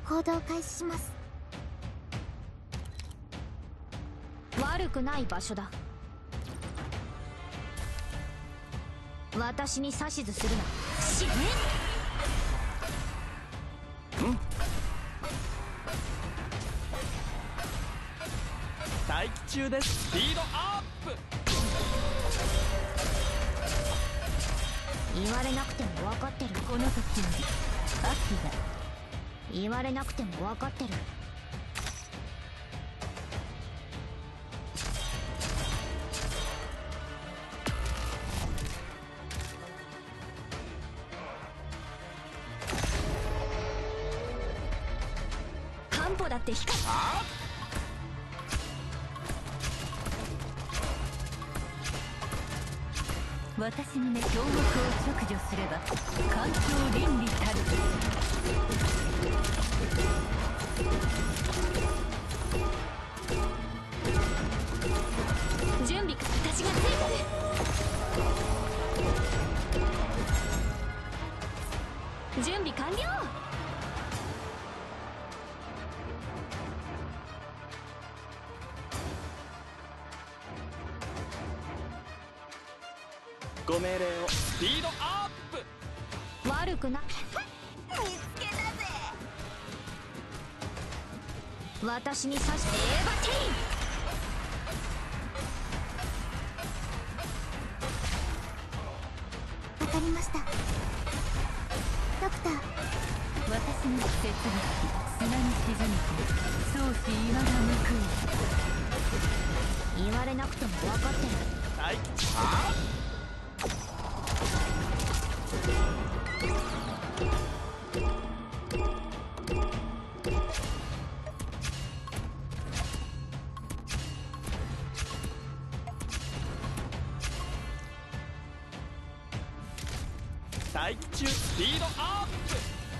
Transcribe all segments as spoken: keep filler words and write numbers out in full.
行動開始します。 悪くない場所だ。私に指図するな。死ね。 うん。待機中です。スピードアップ。 言われなくても分かってる。 この時より秋だ。 言われなくても分かってる。半歩だって光る。 私にね、強力を削除すれば環境倫理たる。 準備か。私がついてる。準備完了。 ご命令を。スピードアップ。 悪くな。 見つけたぜ。 私に指して。エーバテイン。 わかりました。ドクター。 私の設備砂に沈みて相思岩が報い。 言われなくても分かってる。 はい。あ待機中。スピードアップ。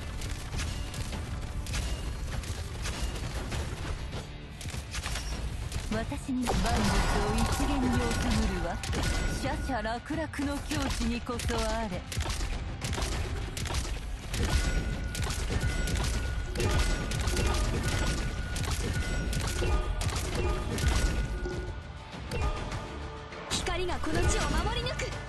私に万物を一元に収むるはシャシャ楽々の境地にこそあれ。 光がこの地を守り抜く。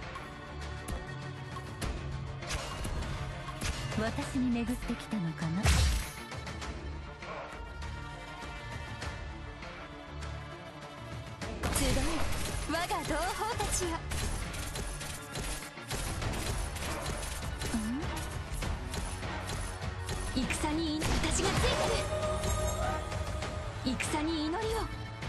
私に巡ってきたのかな。 集え我が同胞たちよ。戦に私がついてる。戦に祈りを。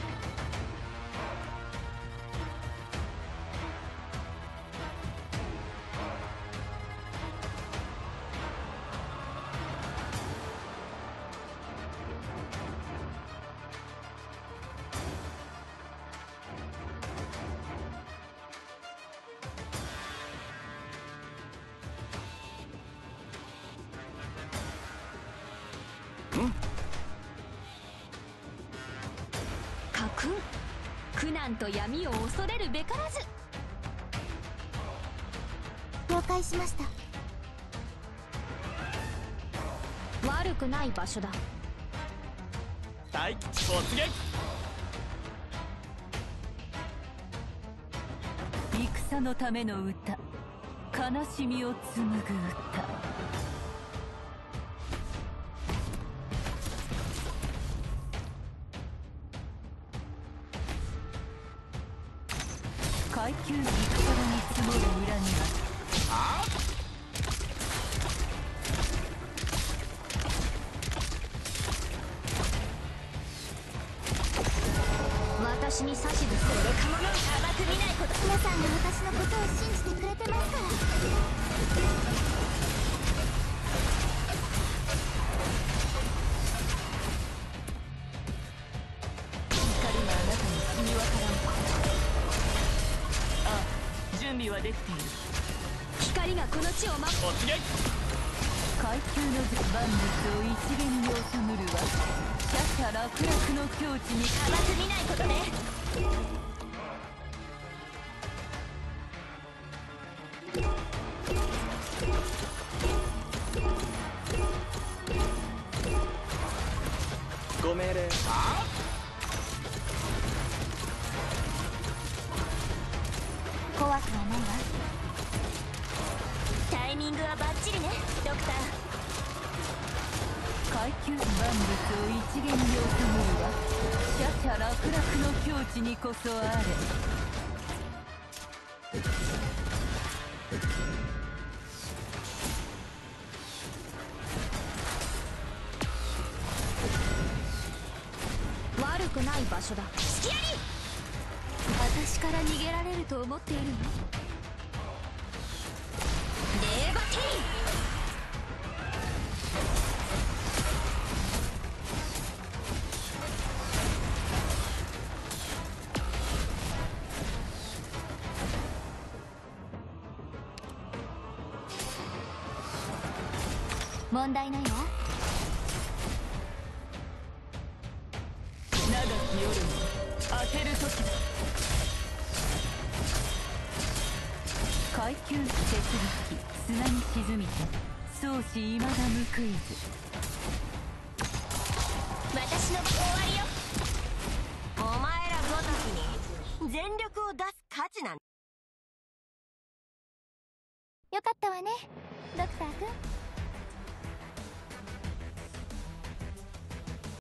家訓、苦難と闇を恐れるべからず。 了解しました。 悪くない場所だ。 大吉突撃。 戦のための歌、悲しみを紡ぐ歌。階級に戦に積もる裏には私に指図するかもの甘く見ないこと。 皆さんが私のことを信じてくれてますから。 光があなたに染み渡らん。ああ、準備はできている。 光がこの地を守る。 突撃。 階級の万物を一元に収むるはシャシャ楽々の境地に甘く見ないことね。 クター。 階級万物を一元に収めるは奢々楽々の境地にこそあれ。 悪くない場所だ。隙あり。私から逃げられると思っているの？レーバティ問題ないわ。 長き夜に当てる時だ。階級手すり機砂に沈みて相思未だ報いず。 私の終わりよ。お前らごときに全力を出す価値なん。 よかったわねドクター君。